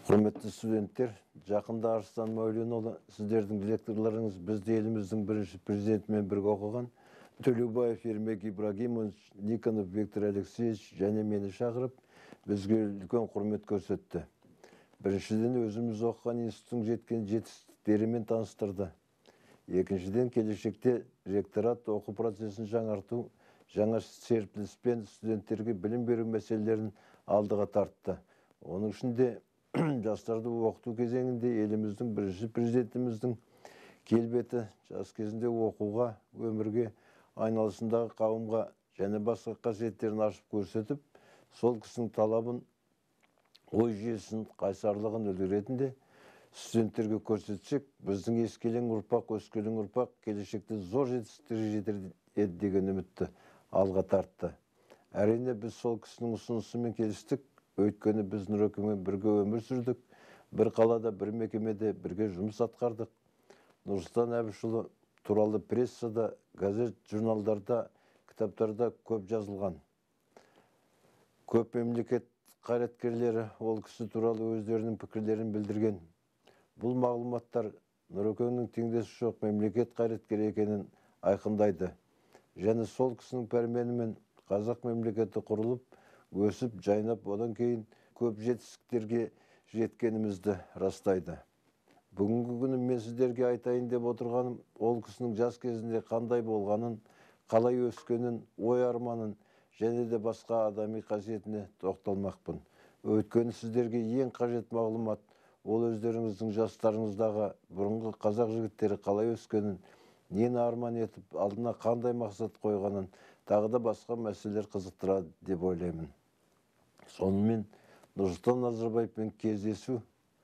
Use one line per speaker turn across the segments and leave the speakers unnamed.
Құрметті студенттер, жақында Арыстан Мәуленұлы, сіздердің директорларыңыз бізді еліміздің бірінші президентімен бірге оқыған Төлеубаев Ермек Ибрагимович, Никонов Виктор Алексеевич және мені шақырып, бізге үлкен құрмет көрсетті. Біріншіден, өзіміз оқыған институттың жеткен жетістіктерімен таныстырды. Екіншіден, келешекте ректорат оқу процесін жаңарту, жаңа серпіліспен студенттерге білім беру мәселелерін алдыға тартты. Оның ішінде жастарды оқыту кезеңінде еліміздің бірінші президентіміздің келбеті жас кезінде оқуға, өмірге, айналасындағы қауымға және басқа қасиеттерін ашып көрсетіп, сол кісінің талабын, ой жүйесін, қайсарлығын үлгі ретінде студенттерге көрсетсек, біздің ескелең ұрпақ, өскелең ұрпақ келешекте зор жетістіктерге жетер деген үмітті алға тартты. Әрине біз сол кісінің ұсынысымен келістік. Өйткені біз Нұрекеңмен бірге өмір сүрдік, бір қалада, бір мекемеде бірге жұмыс атқардық. Нұрсұлтан Әбішұлы туралы прессада, газет, журналдарда, кітаптарда көп жазылған. Көп мемлекет қайраткерлері ол кісі туралы өздерінің пікірлерін білдірген. Бұл мағлұматтар Нұрекеңнің теңдесі жоқ мемлекет қайраткері екенін айқындайды. Және сол кісінің пәрменімен қазақ мемлекеті құрылып, өсіп, жайнап, одан кейін көп жетістіктерге жеткенімізді растайды. Бүгінгі күні мен сіздерге айтайын деп отырғаным, ол кісінің жас кезінде қандай болғанын, қалай өскенін, ой арманын және де басқа адами қасиетіне тоқталмақпын. Өйткені сіздерге ең қажет мағлұмат, ол өздеріңіздің жастарыңыздағы бұрынғы қазақ жігіттері қалай өскенін, нені арман етіп, алдына қандай мақсат қойғанын, тағы да басқа мәселелер қызықтырады деп ойлаймын. Сонымен Нұрсұлтан Назарбаевпен кездесу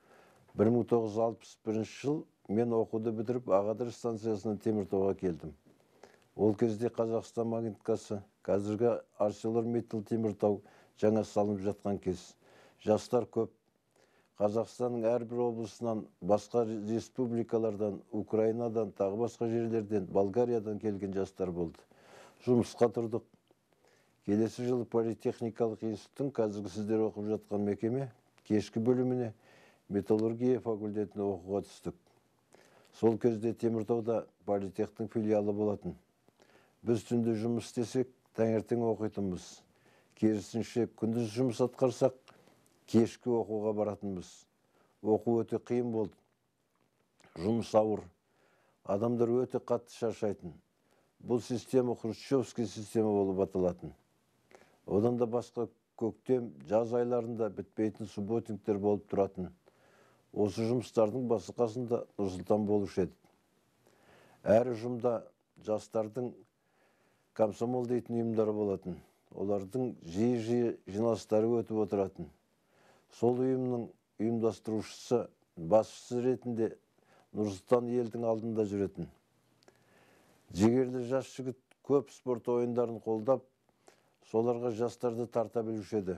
1961 жыл мен оқуды бітіріп Ағадыр станциясынан Теміртауға келдім. Ол кезде Қазақстан магниткасы, қазіргі ArcelorMittal Теміртау жаңа салынып жатқан кез. Жастар көп. Қазақстанның әрбір облысынан, басқа республикалардан, Украинадан, тағы басқа жерлерден, Болгариядан келген жастар болды. Жұмысқа тұрдық. Келесі жылы политехникалық институттың, қазіргі сіздер оқып жатқан мекеме, кешкі бөліміне, металлургия факультетіне оқуға түстік. Сол кезде Теміртауда политехтің филиалы болатын. Біз түнде жұмыс істесек, таңертең оқитынбыз. Керісінше, күндіз жұмыс атқарсақ, кешкі оқуға баратынбыз. Оқу өте қиын болды. Жұмыс ауыр. Адамдар өте қатты шаршайтын. Бұл система хрущевский система болып аталатын. Одан да басқа көктем, жаз айларында бітпейтін субботниктер болып тұратын. Осы жұмыстардың басқасында Нұрсұлтан болушы еді. Әр ұжымда жастардың комсомол дейтін ұйымдары болатын. Олардың жиі жиналыстары өтіп отыратын. Сол ұйымның ұйымдастырушысы, басшысы ретінде Нұрсұлтан елдің алдында жүретін. Жігерлі жас жігіт көп спорт ойындарын қолдап, соларға жастарды тарта білуші еді.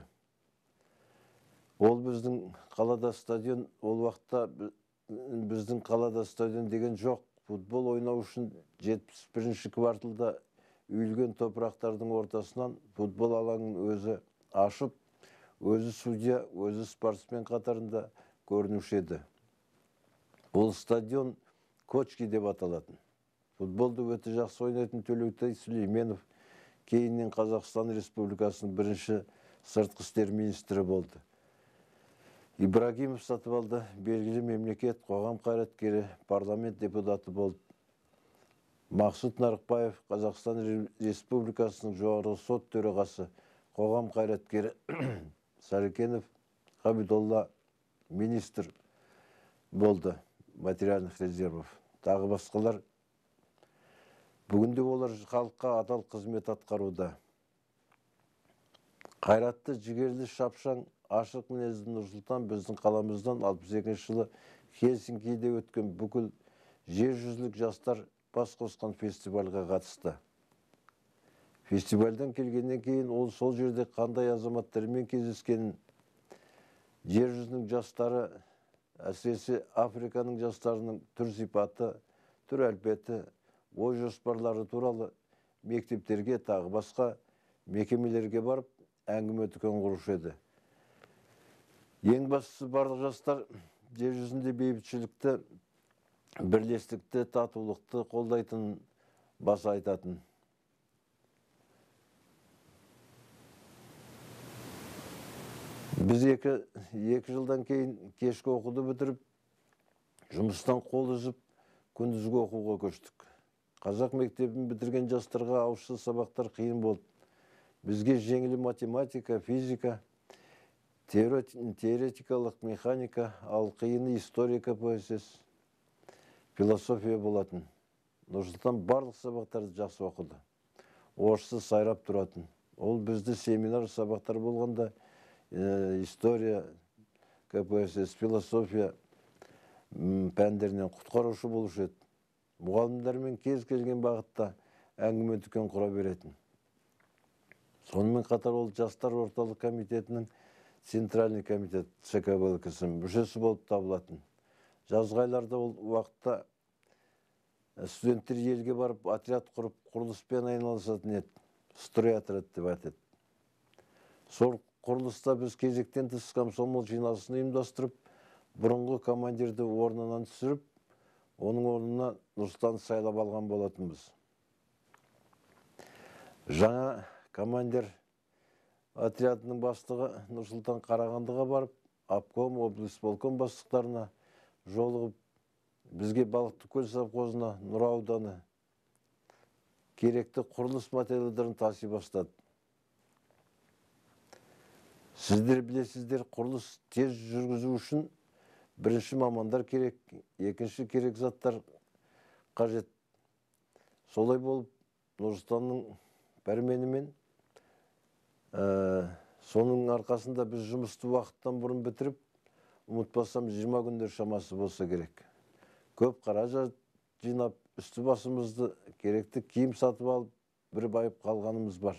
Ол біздің қалада стадион, ол уақытта біздің қалада стадион деген жоқ. Футбол ойнау үшін 71-ші кварталда үйілген топырақтардың ортасынан футбол алаңын өзі ашып, өзі судья, өзі спортсмен қатарында көрінуші еді. Ол стадион Кочки деп аталатын. Футболды өте жақсы ойнайтын Төлеутай Сүлейменов кейіннен Қазақстан Республикасының бірінші сыртқы істер министрі болды. Ибрагимов Сатыбалды белгілі мемлекет, қоғам қайраткері, парламент депутаты болды. Мақсұт Нарықбаев Қазақстан Республикасының жоғарғы сот төрағасы, қоғам қайраткері. Сарыкенов Ғабидолла министр болды материальных резервов. Тағы басқалар. Бүгінде олар халыққа адал қызмет атқаруда. Қайратты, жігерлі, шапшаң, ашық мінезді Нұрсұлтан біздің қаламыздан 62 жылы Хельсинкиде өткен бүкіл жер-жүзілік жастар бас қосқан фестивальға қатысты. Фестивальдан келгеннен кейін ол сол жерде қандай азаматтармен кездескенін, жер-жүзінің жастары, әсіресе Африканың жастарының түр сипаты, түр әлпеті, ой жоспарлары туралы мектептерге, тағы басқа мекемелерге барып әңгіме дүкен құрушы еді. Ең бастысы барлық жастар жер жүзінде бейбітшілікті, бірлестікті, татулықты қолдайтын, баса айтатын. Біз екі жылдан кейін кешкі оқуды бітіріп, жұмыстан қол үзіп, күндізгі оқуға көштік. Қазақ мектебін бітірген жастарға ауызша сабақтар қиын болды. Бізге жеңіл математика, физика, теоретикалық механика, ал қиыны историка, поэзиясы, философия болатын. Нұрсұлтан барлық сабақтарды жақсы оқыды. Орысты сайрап тұратын. Ол бізді семинар сабақтар болғанда история, КПСС, философия пәндерінен құтқарушы болушы еді. Мұғалімдермен кез келген бағытта әңгіме дүкен құра беретін. Сонымен қатар ол жастар орталық комитетінің Центральный комитет ЦКБЛКС мүшесі болып табылатын. Жазғы айларда ол уақытта студенттер елге барып отряд құрып құрылыспен айналысатын еді. Строй отряд деп атады. Сол құрылыста біз кезектен тыс комсомол жиналысын ұйымдастырып, бұрынғы командирді орнынан түсіріп, оның орнына Нұрсұлтан сайлап алған болатынбыз. Жаңа командир отрядының бастығы Нұрсұлтан Қарағандыға барып, обком, облисполком бастықтарына жолығып, бізге Балықтыкөл совхозына, Нұра ауданы керекті құрылыс материалдарын таси бастады. Сіздер білесіздер, құрылыс тез жүргізу үшін бірінші мамандар керек, екінші керек заттар қажет. Солай болып, Нұрсұлтанның пәрменімен соның арқасында біз жұмысты уақыттан бұрын бітіріп, ұмытпасам 20 күндер шамасы болса керек. Көп қаражат жинап, үсті басымызды керекті киім сатып алып, бір байып қалғанымыз бар.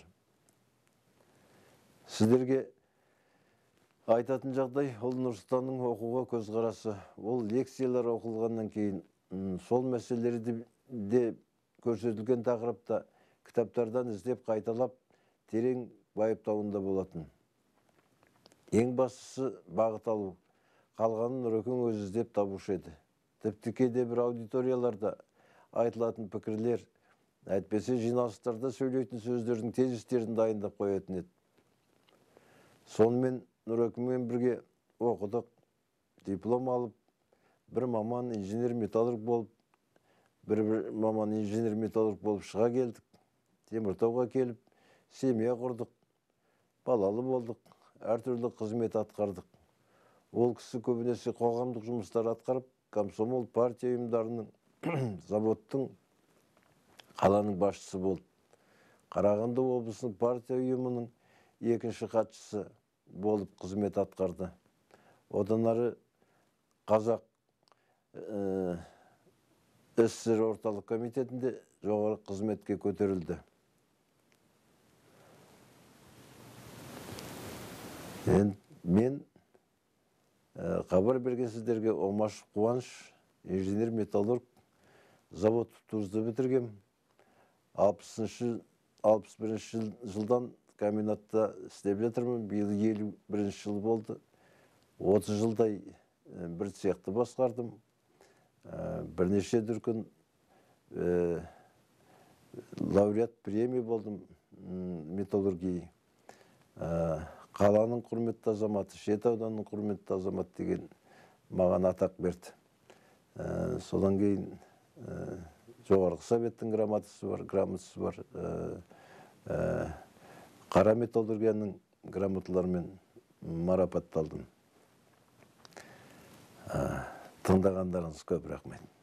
Сіздерге айтатын жағдай, ол Нұрсұлтанның оқуға көзқарасы. Ол лекциялар оқылғаннан кейін, сол мәселелерді де көрсетілген тақырыпта кітаптардан іздеп қайталап, терең байыптауында болатын. Ең бастысы бағыт алу, қалғанын Нұрекең өзі іздеп табушы еді. Тіпті кейде бір аудиторияларда айтылатын пікірлер, әйтпесе жиналыстарда сөйлейтін сөздердің тезистерін дайындап қоятын еді. Сонымен Нұрекеңмен бірге оқыдық, диплом алып, бір маман инженер-металлург болып, бір маман инженер-металлург болып шыға келдік. Теміртауға келіп, семья құрдық, балалы болдық, әртүрлі қызмет атқардық. Ол кісі көбінесе қоғамдық жұмыстар атқарып, комсомол партия ұйымдарының, заводтың, қаланың басшысы болды. Қарағанды облысының партия ұйымының екінші хатшысы болып қызмет атқарды. Одан ары Қазақ СССР орталық комитетінде жоғары қызметке көтерілді. Мен хабар берген сіздерге Омашев Қуаныш, инженер-металлург, завод тұзды бітіргем. 61 жылдан комбинатта істеп жатырмын. Биыл 51 жыл болды. 30 жылдай бір цехты басқардым. Бірнеше дүркін лауреат премия болдым металлургии. Қаланың құрметті азаматы, Шет ауданының құрметті азаматы деген маған атақ берді. Содан кейін жоғарғы советтің грамотасы бар. Қара металлургияның грамоталарымен марапатталдым. Тыңдағандарыңыз көп рахмет.